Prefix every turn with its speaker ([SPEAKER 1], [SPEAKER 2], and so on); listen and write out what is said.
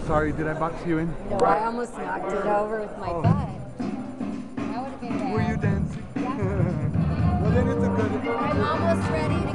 [SPEAKER 1] Sorry, did I box you in?
[SPEAKER 2] No, I almost knocked it over with my butt. That would have been bad.
[SPEAKER 1] Were you dancing?
[SPEAKER 2] Yeah.
[SPEAKER 1] Well, then it's a good.
[SPEAKER 2] I'm almost ready to